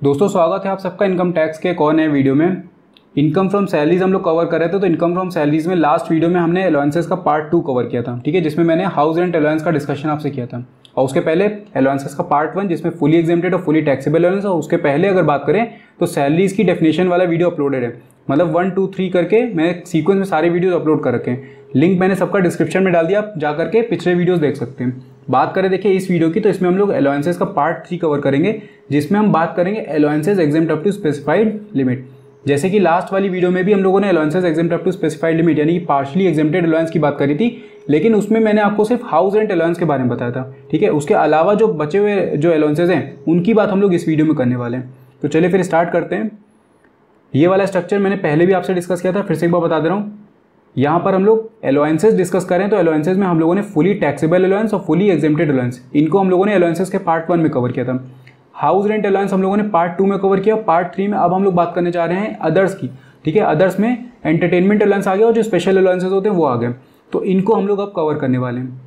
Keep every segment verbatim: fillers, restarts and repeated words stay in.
दोस्तों स्वागत है आप सबका इनकम टैक्स के एक और नए वीडियो में। इनकम फ्रॉम सैलरीज हम लोग कवर कर रहे थे। तो इनकम फ्रॉम सैलरीज में लास्ट वीडियो में हमने अलाउंसेस का पार्ट टू कवर किया था, ठीक है, जिसमें मैंने हाउस रेंट अलाउंस का डिस्कशन आपसे किया था। और उसके पहले अलाउंसेस का पार्ट वन जिसमें फुली एग्जेम्प्टेड और फुली टैक्सेबल अलाउंस, और उसके पहले अगर बात करें तो सैलरीज की डेफिनेशन वाला वीडियो अपलोडेड है। मतलब वन टू थ्री करके मैंने सीक्वेंस में सारे वीडियोज अपलोड कर रखे हैं। लिंक मैंने सबका डिस्क्रिप्शन में डाल दिया, आप जा करके पिछले वीडियोस देख सकते हैं। बात करें देखिए इस वीडियो की, तो इसमें हम लोग अलाउंसेस का पार्ट थ्री कवर करेंगे, जिसमें हम बात करेंगे allowances exempt up to specified limit. जैसे कि लास्ट वाली वीडियो में भी हम लोगों ने allowances exempt up to specified limit यानी कि पार्शली एग्जेम्प्टेड अलाउंस की बात करी थी, लेकिन उसमें मैंने आपको सिर्फ हाउस रेंट अलाउंस के बारे में बताया था, ठीक है। उसके अलावा जो बचे हुए जो अलाउंसेस हैं उनकी बात हम लोग इस वीडियो में करने वाले हैं। तो चलिए फिर स्टार्ट करते हैं। ये वाला स्ट्रक्चर मैंने पहले भी आपसे डिस्कस किया था, फिर से एक बार बता दे रहा हूँ। यहाँ पर हम लोग अलाउंसेस डिस्कस करें तो अलाउंसेस में हम लोगों ने फुली टैक्सेबल अलाउंस और फुली एग्जेम्प्टेड अलाउंस, इनको हम लोगों ने अलाउंसेस के पार्ट वन में कवर किया था। हाउस रेंट अलाउंस हम लोगों ने पार्ट टू में कवर किया। पार्ट थ्री में अब हम लोग बात करने जा रहे हैं अदर्स की, ठीक है। अदर्स में एंटरटेनमेंट अलाउंस आ गया और जो स्पेशल अलाउंसेस होते हैं वो आ गए, तो इनको हम लोग अब कवर करने वाले हैं,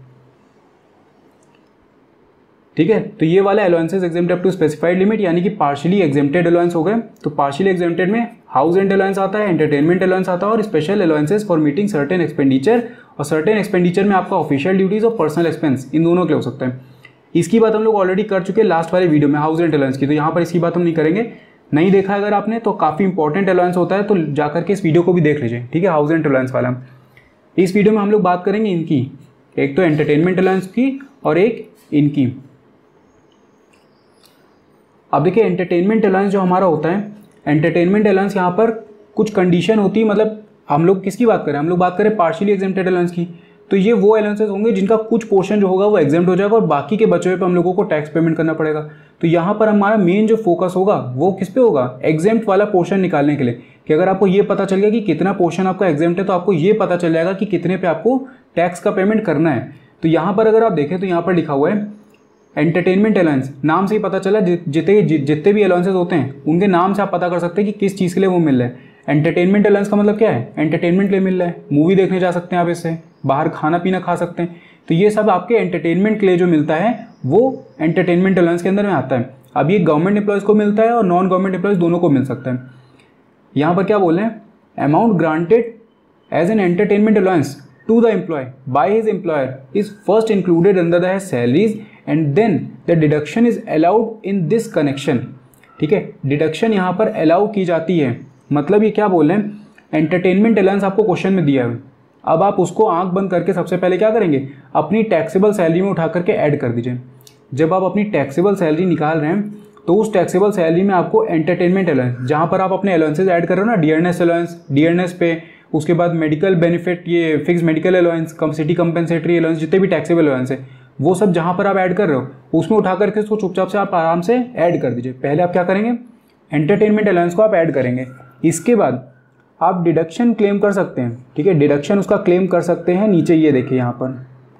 ठीक है। तो ये वाला allowances exempt up to specified limit यानी कि पार्शियली एग्जेम्प्टेड अलाउंस हो गए। तो पार्शियली एग्जेम्प्टेड में हाउस रेंट अलाउंस आता है, एंटरटेनमेंट अलाउंस आता है और special allowances for meeting certain expenditure. और सर्टेन एक्सपेंडिचर में आपका ऑफिशियल ड्यूटीज और पर्सनल एक्सपेंस इन दोनों के हो सकता है। इसकी बात हम लोग ऑलरेडी कर चुके हैं लास्ट वाले वीडियो में हाउस रेंट अलाउंस की, तो यहाँ पर इसकी बात हम नहीं करेंगे। नहीं देखा अगर आपने तो काफ़ी इंपॉर्टेंट अलाउंस होता है, तो जाकर के इस वीडियो को भी देख लीजिए, ठीक है। हाउस रेंट अलाउंस वाला इस वीडियो में हम लोग बात करेंगे इनकी, एक तो एंटरटेनमेंट अलाउंस की और एक इनकी। अब देखिए एंटरटेनमेंट अलाउंस जो हमारा होता है, एंटरटेनमेंट अलाउंस यहाँ पर कुछ कंडीशन होती है। मतलब हम लोग किसकी बात करें, हम लोग बात करें पार्शियली एग्जेम्प्टेड अलाउंस की। तो ये वो अलाउंसेस होंगे जिनका कुछ पोर्शन जो होगा वो एग्जेम्प्ट हो जाएगा और बाकी के बचे हुए पे हम लोगों को टैक्स पेमेंट करना पड़ेगा। तो यहाँ पर हमारा मेन जो फोकस होगा वो किस पे होगा, एग्जेम्प्ट वाला पोर्शन निकालने के लिए। कि अगर आपको ये पता चल गया कि कितना पोर्शन आपका एग्जेम्प्ट है, तो आपको ये पता चल जाएगा कि कितने पे आपको टैक्स का पेमेंट करना है। तो यहाँ पर अगर आप देखें तो यहाँ पर लिखा हुआ है एंटरटेनमेंट अलाउंस, नाम से ही पता चला जितने जितने भी अलाउंसेस होते हैं उनके नाम से आप पता कर सकते हैं कि किस चीज़ के लिए वो मिल रहा है। एंटरटेनमेंट अलाउंस का मतलब क्या है, एंटरटेनमेंट के लिए मिल रहा है, मूवी देखने जा सकते हैं आप, इससे बाहर खाना पीना खा सकते हैं। तो ये सब आपके एंटरटेनमेंट के लिए जो मिलता है वो एंटरटेनमेंट अलाउंस के अंदर में आता है। अब ये गवर्नमेंट एम्प्लॉयज़ को मिलता है और नॉन गवर्नमेंट एम्प्लॉयज़ दोनों को मिल सकता है। यहाँ पर क्या बोल रहे हैं, amount granted as an entertainment allowance to the employee by his employer is first included under the salaries and then the deduction is allowed in this connection, ठीक है। डिडक्शन यहाँ पर अलाउ की जाती है। मतलब ये क्या बोल रहे हैं, एंटरटेनमेंट अलाउंस आपको क्वेश्चन में दिया है, अब आप उसको आंख बंद करके सबसे पहले क्या करेंगे, अपनी टैक्सेबल सैलरी में उठा करके ऐड कर दीजिए। जब आप अपनी टैक्सेबल सैलरी निकाल रहे हैं तो उस टैक्सेबल सैलरी में आपको एंटरटेनमेंट अलाउंस, जहाँ पर आप अपने अलाउंसेज ऐड कर रहे हो ना, डियरनेस अलाउंस, डियरनेस पे, उसके बाद मेडिकल बेनिफिट, ये fix medical allowance, cum city compensatory allowance, जितने भी टैक्सेबल अलाउंस है वो सब जहाँ पर आप ऐड कर रहे हो उसमें उठा करके उसको चुपचाप से आप आराम से ऐड कर दीजिए। पहले आप क्या करेंगे, एंटरटेनमेंट अलाउंस को आप ऐड करेंगे। इसके बाद आप डिडक्शन क्लेम कर सकते हैं, ठीक है। डिडक्शन उसका क्लेम कर सकते हैं, नीचे ये देखिए यहाँ पर,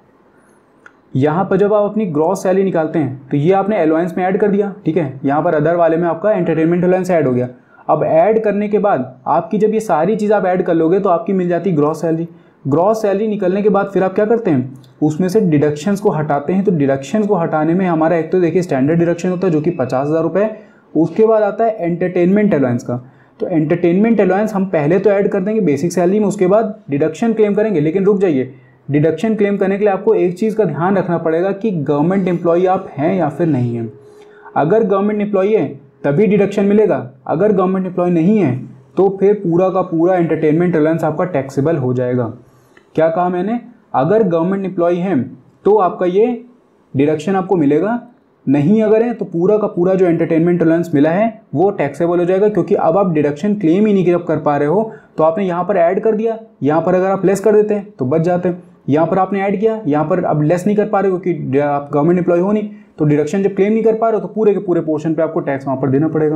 यहाँ पर जब आप अपनी ग्रॉस सैलरी निकालते हैं तो ये आपने अलाउंस में ऐड कर दिया, ठीक है। यहाँ पर अदर वाले में आपका एंटरटेनमेंट अलाउंस ऐड हो गया। अब ऐड करने के बाद आपकी जब ये सारी चीज़ आप ऐड कर लोगे तो आपकी मिल जाती है ग्रॉस सैलरी। ग्रॉस सैलरी निकलने के बाद फिर आप क्या करते हैं, उसमें से डिडक्शंस को हटाते हैं। तो डिडक्शंस को हटाने में हमारा एक तो देखिए स्टैंडर्ड डिडक्शन होता है जो कि पचास हज़ार रुपये, उसके बाद आता है एंटरटेनमेंट अलाउंस का। तो एंटरटेनमेंट अलाउंस हम पहले तो ऐड कर देंगे बेसिक सैलरी में, उसके बाद डिडक्शन क्लेम करेंगे। लेकिन रुक जाइए, डिडक्शन क्लेम करने के लिए आपको एक चीज़ का ध्यान रखना पड़ेगा कि गवर्नमेंट एम्प्लॉई आप हैं या फिर नहीं हैं। अगर गवर्नमेंट एम्प्लॉई है तभी डिडक्शन मिलेगा, अगर गवर्नमेंट एम्प्लॉय नहीं है तो फिर पूरा का पूरा एंटरटेनमेंट अलाउंस आपका टैक्सेबल हो जाएगा। क्या कहा मैंने, अगर गवर्नमेंट एम्प्लॉय है तो आपका ये डिडक्शन आपको मिलेगा, नहीं अगर है तो पूरा का पूरा जो एंटरटेनमेंट अलाउंस मिला है वो टैक्सेबल हो जाएगा। क्योंकि अब आप डिडक्शन क्लेम ही नहीं कर पा रहे हो, तो आपने यहाँ पर ऐड कर दिया, यहाँ पर अगर आप लेस कर देते हैं तो बच जाते हैं। यहाँ पर आपने ऐड किया, यहाँ पर अब लेस नहीं कर पा रहे हो क्योंकि आप गवर्नमेंट एम्प्लॉय हो नहीं, तो डिडक्शन जब क्लेम नहीं कर पा रहे हो तो पूरे के पूरे पोर्शन पे आपको टैक्स वहाँ पर देना पड़ेगा।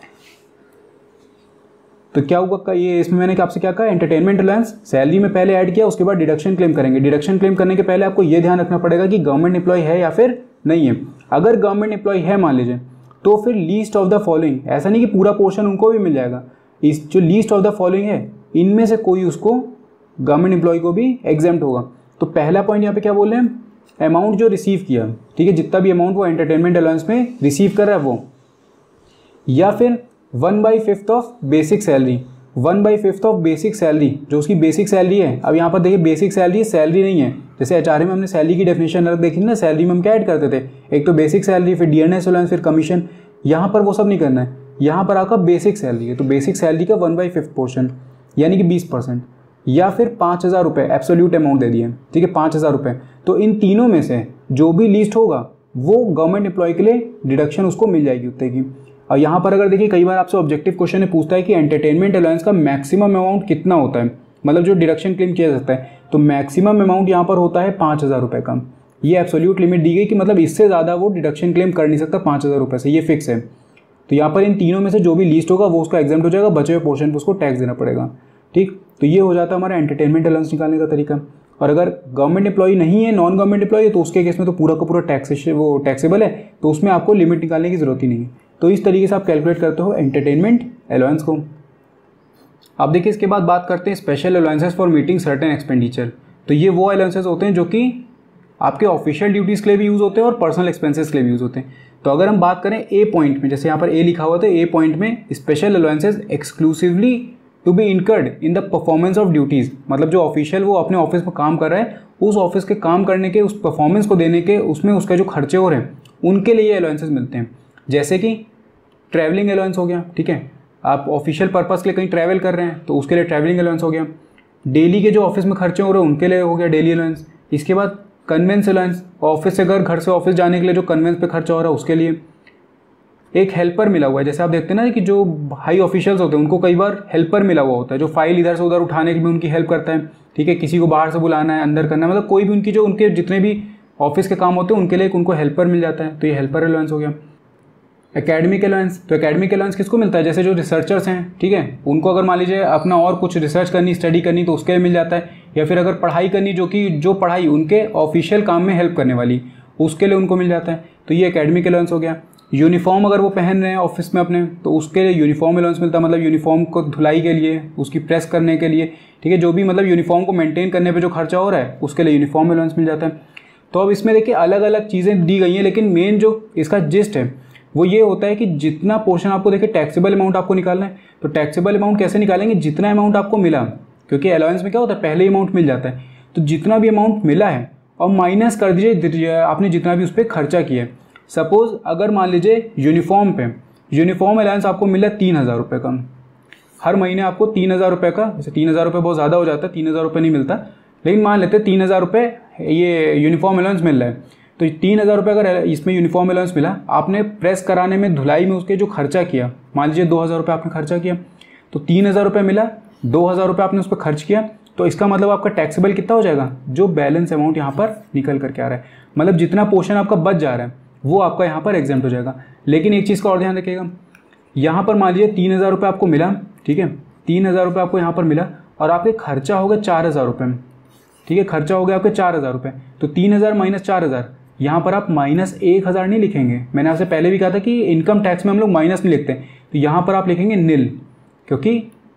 तो क्या हुआ, ये इसमें मैंने आपसे क्या कहा, एंटरटेनमेंट अलाउंस सैलरी में पहले ऐड किया, उसके बाद डिडक्शन क्लेम करेंगे। डिडक्शन क्लेम करने के पहले आपको ये ध्यान रखना पड़ेगा कि गवर्नमेंट एम्प्लॉय है या फिर नहीं है। अगर गवर्नमेंट एम्प्लॉय है मान लीजिए, तो फिर लीस्ट ऑफ द फॉलोइंग, ऐसा नहीं कि पूरा पोर्शन उनको भी मिल जाएगा, इस जो लीस्ट ऑफ द फॉलोइंग है इनमें से कोई उसको गवर्नमेंट एम्प्लॉय को भी एग्जेम्प्ट होगा। तो पहला पॉइंट यहाँ पे क्या बोल रहे हैं, अमाउंट जो रिसीव किया, ठीक है, जितना भी अमाउंट वो एंटरटेनमेंट अलाउंस में रिसीव कर रहा है वो, या फिर one by fifth of basic salary. One by fifth of basic salary, जो उसकी बेसिक सैलरी है। अब यहाँ पर देखिए बेसिक सैलरी सैलरी नहीं है, जैसे एचआरए में हमने सैलरी की डेफिनेशन अलग देखी ना, सैलरी में हम क्या ऐड करते थे, एक तो बेसिक सैलरी, फिर डीएनएस अलाउंस, फिर कमीशन। यहाँ पर वो सब नहीं करना है, यहाँ पर आपका बेसिक सैलरी है, तो बेसिक सैलरी का वन बाई फिफ्थ पोर्शन यानी कि बीस परसेंट, या फिर पाँच हज़ार रुपये एब्सोल्यूट अमाउंट दे दिए, ठीक है, पाँच हज़ार रुपये। तो इन तीनों में से जो भी लीस्ट होगा वो गवर्नमेंट एम्प्लॉय के लिए डिडक्शन उसको मिल जाएगी उतने की। और यहाँ पर अगर देखिए कई बार आपसे ऑब्जेक्टिव क्वेश्चन में पूछता है कि एंटरटेनमेंट अलाउंस का मैक्सिमम अमाउंट कितना होता है, मतलब जो डिडक्शन क्लेम किया जा सकता है, तो मैक्सिमम अमाउंट यहाँ पर होता है पाँच हज़ार रुपये का। ये एब्सोल्यूट लिमिट दी गई कि मतलब इससे ज़्यादा वो डिडक्शन क्लेम कर नहीं सकता पाँच हज़ार रुपये से, ये फिक्स है। तो यहाँ पर इन तीनों में से जो भी लिस्ट होगा वो उसका एग्जाम्प्ट हो जाएगा, बचे हुए पोर्शन पर उसको टैक्स देना पड़ेगा, ठीक। तो ये हो जाता है हमारा एंटरटेनमेंट अलाउंस निकालने का तरीका। और अगर गवर्नमेंट एम्प्लॉई नहीं है, नॉन गवर्नमेंट एम्प्लॉई है, तो उसके केस में तो पूरा का पूरा टैक्सेशन वो टैक्सेबल है, तो उसमें आपको लिमिट निकालने की जरूरत ही नहीं है। तो इस तरीके से आप कैलकुलेट करते हो एंटरटेनमेंट अलाउंस को। अब देखिए इसके बाद बात करते हैं special allowances for meeting certain expenditure. तो ये वो अलाउंसेस होते हैं जो कि आपके ऑफिशियल ड्यूटीज़ के लिए भी यूज़ होते हैं और पर्सनल एक्सपेंसेस के लिए भी यूज़ होते हैं। तो अगर हम बात करें ए पॉइंट में, जैसे यहाँ पर ए लिखा हुआ था, ए पॉइंट में special allowances exclusively to be incurred in the performance of duties, मतलब जो ऑफिशियल वो अपने ऑफिस में काम कर रहा है, उस ऑफिस के काम करने के, उस परफॉर्मेंस को देने के, उसमें उसका जो खर्चे हो रहे हैं उनके लिए ये अलाउंसेस मिलते हैं। जैसे कि ट्रैवलिंग अलाउंस हो गया, ठीक है, आप ऑफिशियल पर्पज़ के लिए कहीं ट्रैवल कर रहे हैं तो उसके लिए ट्रैवलिंग अलाउंस हो गया। डेली के जो ऑफिस में खर्चे हो रहे हैं उनके लिए हो गया डेली अलाउंस। इसके बाद कन्वेंस अलाउंस, ऑफिस से घर, घर से ऑफिस जाने के लिए जो कन्वेंस पे खर्चा हो रहा है उसके लिए। एक हेल्पर मिला हुआ है, जैसे आप देखते हैं ना कि जो हाई ऑफिशियल्स होते हैं उनको कई बार हेल्पर मिला हुआ होता है, जो फाइल इधर से उधर उठाने में उनकी हेल्प करता है, ठीक है, किसी को बाहर से बुलाना है, अंदर करना है, मतलब कोई भी उनकी जो उनके जितने भी ऑफिस के काम होते हैं उनके लिए एक उनको हेल्पर मिल जाता है, तो ये हेल्पर अलाउंस हो गया। एकेडमिक अलाउंस, तो एकेडमिक अलाउंस किसको मिलता है, जैसे जो रिसर्चर्स हैं, ठीक है, उनको अगर मान लीजिए अपना और कुछ रिसर्च करनी, स्टडी करनी, तो उसके लिए मिल जाता है। या फिर अगर पढ़ाई करनी, जो कि जो पढ़ाई उनके ऑफिशियल काम में हेल्प करने वाली, उसके लिए उनको मिल जाता है, तो ये एकेडमिक अलाउंस हो गया। यूनिफॉर्म अगर वो पहन रहे हैं ऑफिस में अपने, तो उसके लिए यूनिफॉर्म अलाउंस मिलता है, मतलब यूनिफॉर्म को धुलाई के लिए, उसकी प्रेस करने के लिए, ठीक है, जो भी मतलब यूनिफॉर्म को मेंटेन करने पे जो खर्चा हो रहा है उसके लिए यूनिफॉर्म अलाउंस मिल जाता है। तो अब इसमें देखिए अलग अलग चीज़ें दी गई हैं, लेकिन मेन जो इसका जिस्ट है वो ये होता है कि जितना पोर्शन आपको देखिए टैक्सेबल अमाउंट आपको निकालना है, तो टैक्सेबल अमाउंट कैसे निकालेंगे, जितना अमाउंट आपको मिला, क्योंकि अलाउंस में क्या होता है पहले ही अमाउंट मिल जाता है, तो जितना भी अमाउंट मिला है और माइनस कर दीजिए आपने जितना भी उस पर खर्चा किया है। सपोज अगर मान लीजिए यूनिफॉर्म पे यूनिफॉर्म अलाउंस आपको मिला तीन हज़ार रुपये का, हर महीने आपको तीन हज़ार रुपये का, जैसे तीन हज़ार रुपये बहुत ज़्यादा हो जाता है, तीन हज़ार रुपये नहीं मिलता, लेकिन मान लेते हैं तीन हज़ार रुपये ये यूनिफॉर्म अलाउंस मिल रहा है। तो तीन हज़ार रुपये अगर इसमें यूनिफॉर्म अलाउंस मिला, आपने प्रेस कराने में, धुलाई में उसके जो खर्चा किया, मान लीजिए दो हज़ार रुपये आपने खर्चा किया, तो तीन हज़ार रुपये मिला, दो हज़ार रुपये आपने उस पर खर्च किया, तो इसका मतलब आपका टैक्सेबल कितना हो जाएगा, जो बैलेंस अमाउंट यहाँ पर निकल करके आ रहा है, मतलब जितना पोर्शन आपका बच जा रहा है वो आपका यहाँ पर एग्जाम्प्ट हो जाएगा। लेकिन एक चीज़ का और ध्यान रखिएगा, यहाँ पर मान लीजिए तीन हज़ार रुपये आपको मिला, ठीक है, तीन हज़ार रुपये आपको यहाँ पर मिला और आपके खर्चा हो गया चार हज़ार रुपये, ठीक है, खर्चा हो गया आपके चार हज़ार रुपये, तो तीन हज़ार माइनस चार हज़ार, यहाँ पर आप माइनस एक हज़ार नहीं लिखेंगे। मैंने आपसे पहले भी कहा था कि इनकम टैक्स में हम लोग माइनस नहीं लिखते, तो यहाँ पर आप लिखेंगे नील, क्योंकि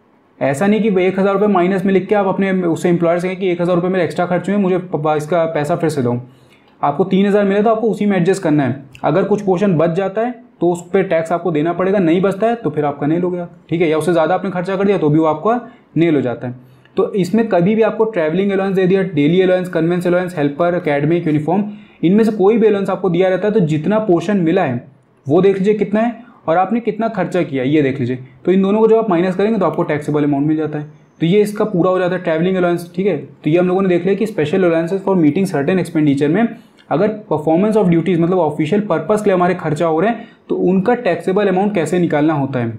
ऐसा नहीं कि एक हज़ार रुपये माइनस में लिख के आप अपने उससे एम्प्लॉयर से कहें कि एक हज़ार रुपये मेरे एक्स्ट्रा खर्च हुए, मुझे इसका पैसा फिर से दो। आपको तीन हज़ार मिले तो आपको उसी में एडजस्ट करना है। अगर कुछ पोर्शन बच जाता है तो उस पर टैक्स आपको देना पड़ेगा, नहीं बचता है तो फिर आपका नेल हो गया, ठीक है, या उससे ज़्यादा आपने खर्चा कर दिया तो भी वो आपका नेल हो जाता है। तो इसमें कभी भी आपको ट्रैवलिंग अलाउंस दे दिया, daily allowance, conveyance allowance, helper, academic, uniform, इनमें से कोई भी अलाउंस आपको दिया रहता है, तो जितना पोर्शन मिला है वो देख लीजिए कितना है और आपने कितना खर्चा किया ये देख लीजिए, तो इन दोनों को जब आप माइनस करेंगे तो आपको टैक्सेबल अमाउंट मिल जाता है। तो ये इसका पूरा हो जाता है ट्रैवलिंग अलाउंस, ठीक है। तो ये हम लोगों ने देख लिया कि special allowances for meeting certain expenditure में अगर परफॉर्मेंस ऑफ ड्यूटीज़ मतलब ऑफिशियल पर्पस के लिए हमारे खर्चा हो रहे हैं तो उनका टैक्सेबल अमाउंट कैसे निकालना होता है।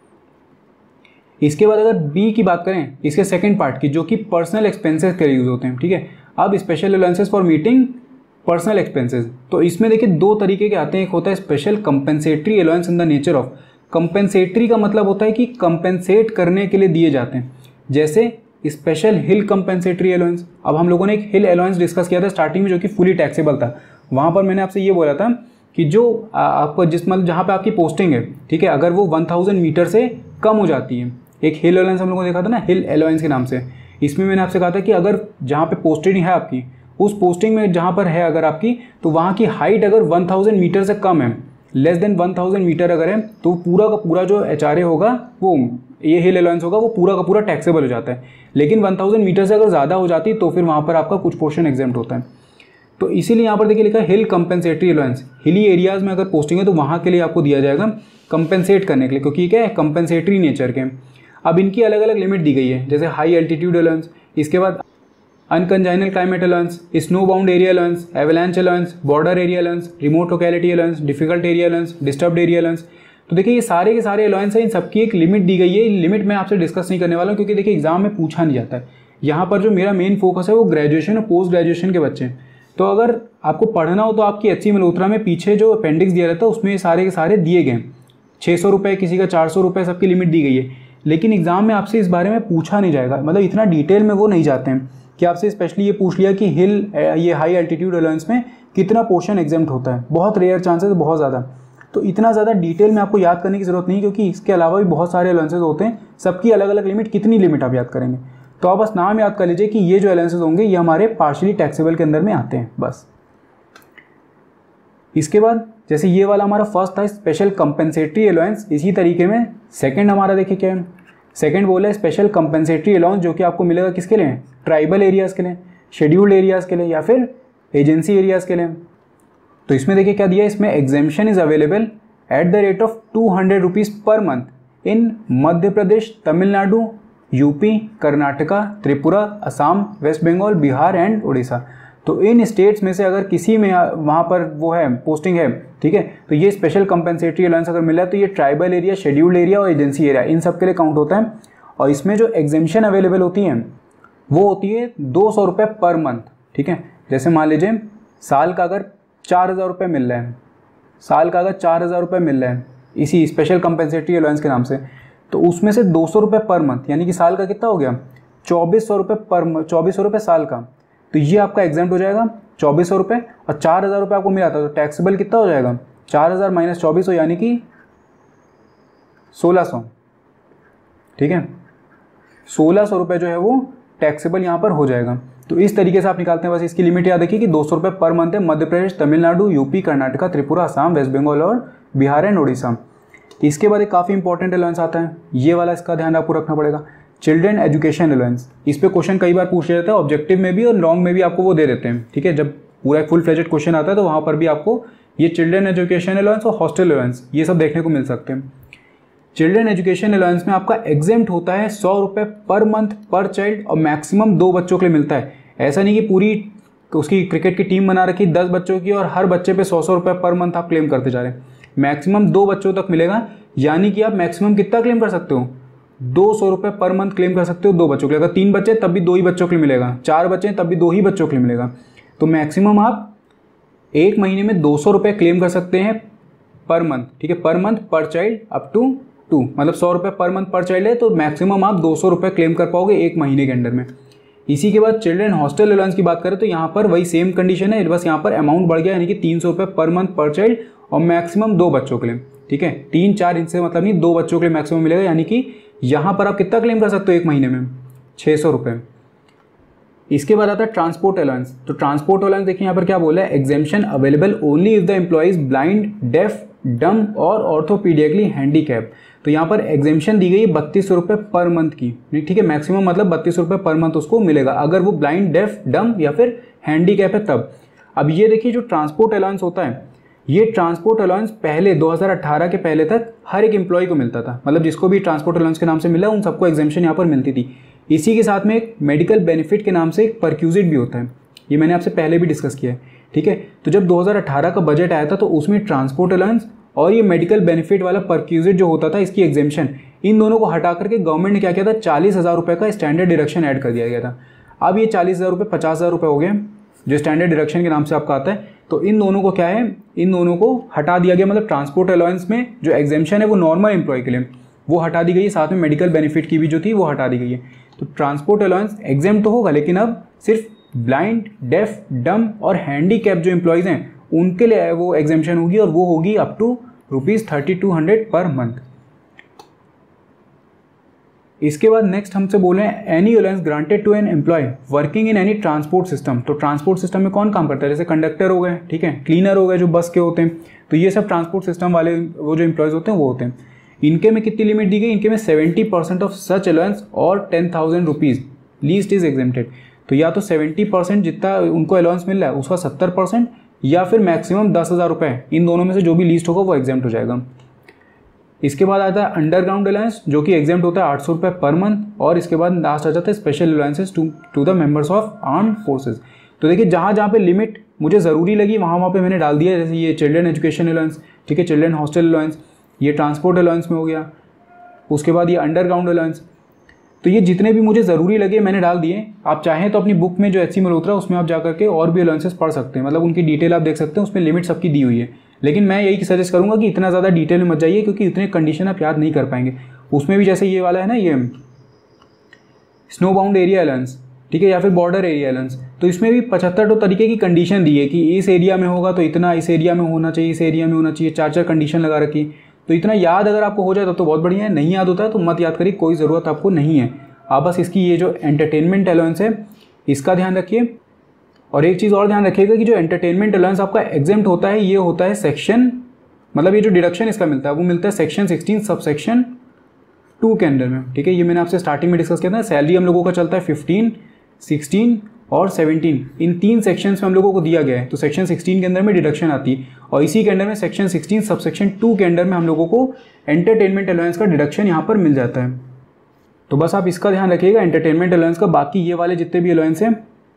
इसके बाद अगर बी की बात करें, इसके सेकंड पार्ट की, जो कि पर्सनल एक्सपेंसेस के लिए यूज होते हैं, ठीक है। अब special allowances for meeting personal expenses, तो इसमें देखिए दो तरीके के आते हैं। एक होता है special compensatory allowance in the nature of, compensatory का मतलब होता है कि कंपेंसेट करने के लिए दिए जाते हैं, जैसे स्पेशल हिल कंपेंसेटरी अलाउंस। अब हम लोगों ने एक हिल अलाउंस डिस्कस किया था स्टार्टिंग में, जो कि फुली टैक्सेबल था। वहाँ पर मैंने आपसे ये बोला था कि जो आपको जिस मतलब जहाँ पे आपकी पोस्टिंग है, ठीक है, अगर वो वन थाउजेंड मीटर से कम हो जाती है, एक हिल अलाउंस हम लोगों ने देखा था ना, हिल अलाउंस के नाम से। इसमें मैंने आपसे कहा था कि अगर जहाँ पे पोस्टिंग है आपकी, उस पोस्टिंग में जहाँ पर है अगर आपकी, तो वहाँ की हाइट अगर वन थाउजेंड मीटर से कम है, less than one thousand metre अगर है तो पूरा का पूरा जो एच आर ए होगा वो ये हिल अलाउंस होगा वो पूरा का पूरा टैक्सेबल हो जाता है। लेकिन वन थाउजेंड मीटर से अगर ज़्यादा हो जाती तो फिर वहाँ पर आपका कुछ पोर्शन एग्जेम्प्ट होता है। तो इसीलिए यहाँ पर देखिए लिखा है hill compensatory allowance. Hilly areas में अगर पोस्टिंग है तो वहाँ के लिए आपको दिया जाएगा कंपेंसेट करने के लिए, क्योंकि क्या है कंपेंसेटरी नेचर के। अब इनकी अलग अलग लिमिट दी गई है, जैसे हाई एल्टीट्यूड अलाउंस, इसके बाद uncongenial climate allowance, snow bound area allowance, avalanche allowance, border area allowance, remote locality allowance, difficult area allowance, disturbed area allowance. तो देखिए ये सारे के सारे अलाउंस हैं, इन सबकी एक लिमिट दी गई है। लिमिट मैं आपसे डिस्कस नहीं करने वाला हूँ क्योंकि देखिए एग्जाम में पूछा नहीं जाता है। यहाँ पर जो मेरा मेन फोकस है वो ग्रेजुएशन और पोस्ट ग्रेजुएशन के बच्चे हैं। तो अगर आपको पढ़ना हो तो आपकी एच सी मल्होत्रा में पीछे जो अपेंडिक्स दिया रहता है उसमें सारे के सारे दिए गए। छः सौ रुपये किसी का चार सौ रुपये सबकी लिमिट दी गई है। लेकिन एग्जाम में आपसे इस बारे में पूछा नहीं जाएगा, मतलब इतना डिटेल में वो नहीं जाते हैं कि आपसे स्पेशली ये पूछ लिया कि हिल ये हाई एल्टीट्यूड अलाउंस में कितना पोर्शन एग्जेम्प्ट होता है। बहुत रेयर चांसेस, बहुत ज़्यादा। तो इतना ज़्यादा डिटेल में आपको याद करने की ज़रूरत नहीं, क्योंकि इसके अलावा भी बहुत सारे अलाउंसेस होते हैं, सबकी अलग अलग लिमिट। कितनी लिमिट आप याद करेंगे? तो आप बस नाम याद कर लीजिए कि ये जो अलाउंसेस होंगे ये हमारे पार्शियली टैक्सेबल के अंदर में आते हैं, बस। इसके बाद जैसे ये वाला हमारा फर्स्ट था स्पेशल कंपेंसेटरी अलाउंस, इसी तरीके में सेकंड हमारा देखिए क्या है। सेकंड बोला है स्पेशल कंपेंसेटरी अलाउंस, जो कि आपको मिलेगा किसके लिए? ट्राइबल एरियाज़ के लिए, शेड्यूल्ड एरियाज़ के लिए या फिर एजेंसी एरियाज़ के लिए। तो इसमें देखिए क्या दिया है, इसमें exemption is available at the rate of two hundred rupees per month in Madhya Pradesh, Tamil Nadu, UP, Karnataka, Tripura, Assam, West Bengal, Bihar and Orissa. तो इन स्टेट्स में से अगर किसी में वहाँ पर वो है पोस्टिंग है, ठीक है, तो ये स्पेशल कंपेंसेटरी अलाउंस अगर मिला है तो ये ट्राइबल एरिया, शेड्यूल्ड एरिया और एजेंसी एरिया इन सब के लिए काउंट होता है। और इसमें जो एग्जेम्पशन अवेलेबल होती हैं वो होती है दो सौ रुपये पर मंथ, ठीक है। जैसे मान लीजिए साल का अगर चार हज़ार रुपये मिल रहा है, साल का अगर चार हज़ार रुपये मिल रहा है इसी स्पेशल कंपेंसेटरी अलाउंस के नाम से, तो उसमें से दो सौ रुपये पर मंथ, यानी कि साल का कितना हो गया? चौबीस सौ रुपये पर चौबीस सौ रुपये साल का। तो ये आपका एग्जाम्प्ट हो जाएगा चौबीस सौ रुपये, और चार हज़ार रुपये आपको मिला था तो टैक्सेबल कितना हो जाएगा? चार हज़ार माइनस चौबीस सौ यानी कि सोलह सौ, ठीक है। सोलह सौ रुपये जो है वो टैक्सेबल यहाँ पर हो जाएगा। तो इस तरीके से आप निकालते हैं। बस इसकी लिमिट याद रखिए कि दो सौ रुपये पर मंथ है मध्य प्रदेश, तमिलनाडु, यूपी, कर्नाटका, त्रिपुरा, असम, वेस्ट बंगाल और बिहार एंड उड़ीसा। इसके बाद एक काफ़ी इंपॉर्टेंट अलाउंस आता है, ये वाला, इसका ध्यान आपको रखना पड़ेगा, चिल्ड्रेन एजुकेशन अलाउंस। इस पे क्वेश्चन कई बार पूछ लेते हैं, ऑब्जेक्टिव में भी और लॉन्ग में भी आपको वो दे देते हैं, ठीक है। जब पूरा एक फुल फ्लेजेड क्वेश्चन आता है तो वहाँ पर भी आपको ये चिल्ड्रेन एजुकेशन अलाउंस और हॉस्टल अलाउंस ये सब देखने को मिल सकते हैं। चिल्ड्रेन एजुकेशन अलाउंस में आपका एग्जेम्प्ट होता है सौ रुपये पर मंथ पर चाइल्ड, और मैक्सिमम दो बच्चों के लिए मिलता है। ऐसा नहीं कि पूरी उसकी क्रिकेट की टीम बना रखी दस बच्चों की और हर बच्चे पे सौ सौ रुपये पर मंथ आप क्लेम करते जा रहे हैं। मैक्सिमम दो बच्चों तक मिलेगा, यानी कि आप मैक्सिमम कितना क्लेम कर सकते हो? दो सौ रुपये पर मंथ क्लेम कर सकते हो दो बच्चों के लिए। अगर तीन बच्चे तब भी दो ही बच्चों के लिए मिलेगा, चार बच्चे तब भी दो ही बच्चों के लिए मिलेगा। तो मैक्सिमम आप एक महीने में दो सौ रुपये क्लेम कर सकते हैं पर मंथ, ठीक है। पर मंथ पर चाइल्ड अप टू टू, मतलब सौ रुपये पर मंथ पर चाइल्ड है तो मैक्सिमम आप दो सौ रुपये क्लेम कर पाओगे एक महीने के अंदर में। इसी के बाद चिल्ड्रेन हॉस्टल अलाउंस की बात करें तो यहाँ पर वही सेम कंडीशन है, बस यहाँ पर अमाउंट बढ़ गया, यानी कि तीन सौ रुपये पर मंथ पर चाइल्ड और मैक्सिमम दो बच्चों के लिए, ठीक है। तीन चार इनसे मतलब नहीं, दो बच्चों के लिए मैक्सिमम मिलेगा, यानी कि यहाँ पर आप कितना क्लेम कर सकते हो एक महीने में? छः सौ रुपये। इसके बाद आता है ट्रांसपोर्ट अलाउंस। तो ट्रांसपोर्ट अलाउंस देखिए यहाँ पर क्या बोला है, exemption available only if the employee's blind, deaf, dumb और ऑर्थोपीडिकली हैंडीकैप। तो यहाँ पर एग्जेम्पशन दी गई है बत्तीस सौ रुपये पर मंथ की, ठीक है। मैक्सिमम मतलब बत्तीस सौ रुपये पर मंथ उसको मिलेगा अगर वो ब्लाइंड, डेफ, डम या फिर हैंडीकैप है तब। अब ये देखिए जो ट्रांसपोर्ट अलाउंस होता है, ये ट्रांसपोर्ट अलाउंस पहले दो हज़ार अठारह के पहले तक हर एक एम्प्लॉय को मिलता था, मतलब जिसको भी ट्रांसपोर्ट अलाउंस के नाम से मिला उन सबको एग्जेम्पशन यहाँ पर मिलती थी। इसी के साथ में एक मेडिकल बेनिफिट के नाम से एक परक्यूजिट भी होता है, ये मैंने आपसे पहले भी डिस्कस किया है, ठीक है। तो जब दो हज़ार अठारह का बजट आया था तो उसमें ट्रांसपोर्ट अलाउंस और ये मेडिकल बेनिफिट वाला परक्यूजिट जो होता था इसकी एग्जेम्पशन, इन दोनों को हटा करके गवर्नमेंट ने क्या किया था, चालीस हज़ार रुपये का स्टैंडर्ड डिडक्शन ऐड कर दिया गया था। अब ये चालीस हज़ार रुपये पचास हज़ार रुपये हो गए जो स्टैंडर्ड डिडक्शन के नाम से आपका आता है। तो इन दोनों को क्या है, इन दोनों को हटा दिया गया, मतलब ट्रांसपोर्ट अलाउंस में जो एग्जेम्पशन है वो नॉर्मल एम्प्लॉय के लिए वो हटा दी गई है, साथ में मेडिकल बेनिफिट की भी जो थी वो हटा दी गई है। तो ट्रांसपोर्ट अलाउंस एग्जेम्प्ट तो होगा, लेकिन अब सिर्फ ब्लाइंड, डेफ, डम और हैंडीकैप जो एम्प्लॉयज़ हैं उनके लिए वो एग्जेम्पशन होगी, और वो होगी up to rupees thirty two hundred per month. इसके बाद नेक्स्ट हमसे बोले हैं any allowance granted to an employee working in any transport system. तो ट्रांसपोर्ट सिस्टम में कौन काम करता है, जैसे कंडक्टर हो गए, ठीक है, क्लीनर हो गए जो बस के होते हैं, तो ये सब ट्रांसपोर्ट सिस्टम वाले वो जो एम्प्लॉयज़ होते हैं वो होते हैं। इनके में कितनी लिमिट दी गई, इनके में seventy percent of such allowance और ten thousand rupees least is exempted. तो या तो सेवेंटी परसेंट जितना उनको अलाउंस मिल रहा है उसका सत्तर परसेंट या फिर मैक्सिमम दस हज़ार रुपये, इन दोनों में से जो भी लीस्ट होगा वो एग्जेम्प्ट हो जाएगा। इसके बाद आता है अंडरग्राउंड अलाउंस जो कि एग्जेम्प्ट होता है आठ सौ रुपये पर मंथ, और इसके बाद लास्ट आ जाता है special allowances to to the members of armed forces. तो देखिए जहाँ जहाँ पे लिमिट मुझे ज़रूरी लगी वहाँ वहाँ पे मैंने डाल दिया, जैसे ये चिल्ड्रन एजुकेशन अलाउंस, ठीक है, चिल्ड्रन हॉस्टल अलाउंस, ये ट्रांसपोर्ट अलाउंस में हो गया, उसके बाद ये अंडरग्राउंड अलाउंस। तो ये जितने भी मुझे ज़रूरी लगे मैंने डाल दिए। आप चाहें तो अपनी बुक में जो एच सी मल्होत्रा उसमें आप जा करके और भी अलाउंसेस पढ़ सकते हैं, मतलब उनकी डिटेल आप देख सकते हैं, उसमें लिमिट सबकी दी हुई है। लेकिन मैं यही सजेस्ट करूंगा कि इतना ज़्यादा डिटेल में मत जाइए क्योंकि इतने कंडीशन आप याद नहीं कर पाएंगे। उसमें भी जैसे ये वाला है ना, ये स्नो बाउंड एरिया अलाउंस, ठीक है, या फिर बॉर्डर एरिया अलाउंस, तो इसमें भी पचहत्तर तो तरीके की कंडीशन दी है कि इस एरिया में होगा तो इतना, इस एरिया में होना चाहिए, इस एरिया में होना चाहिए, चार चार कंडीशन लगा रखी। तो इतना याद अगर आपको हो जाए तब तो बहुत बढ़िया है, नहीं याद होता है तो मत याद करिए, कोई ज़रूरत आपको नहीं है। आप बस इसकी ये जो एंटरटेनमेंट अलाउंस है इसका ध्यान रखिए। और एक चीज़ और ध्यान रखिएगा कि जो एंटरटेनमेंट अलाउंस आपका एग्जेम्प्ट होता है ये होता है सेक्शन, मतलब ये जो डिडक्शन इसका मिलता है वो मिलता है section sixteen sub section two के अंडर में, ठीक है। ये मैंने आपसे स्टार्टिंग में डिस्कस किया था। सैलरी हम लोगों का चलता है फिफ्टीन, सिक्सटीन और सेवनटीन, इन तीन सेक्शंस में हम लोगों को दिया गया है। तो सेक्शन सिक्सटीन के अंदर में डिडक्शन आती है और इसी के अंडर में section sixteen sub section two के अंडर में हम लोगों को एंटरटेनमेंट अलाउंस का डिडक्शन यहाँ पर मिल जाता है। तो बस आप इसका ध्यान रखिएगा एंटरटेनमेंट अलाउंस का। बाकी ये वाले जितने भी अलाउंस हैं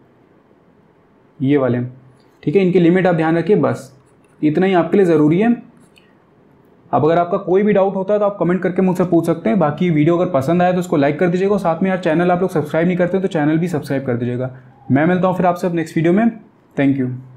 ये वाले, ठीक है, इनकी लिमिट आप ध्यान रखिए, बस इतना ही आपके लिए ज़रूरी है। अब अगर आपका कोई भी डाउट होता है तो आप कमेंट करके मुझसे पूछ सकते हैं। बाकी वीडियो अगर पसंद आया तो उसको लाइक कर दीजिएगा, साथ में यार चैनल आप लोग सब्सक्राइब नहीं करते तो चैनल भी सब्सक्राइब कर दीजिएगा। मैं मिलता हूँ फिर आपसे नेक्स्ट वीडियो में। Thank you.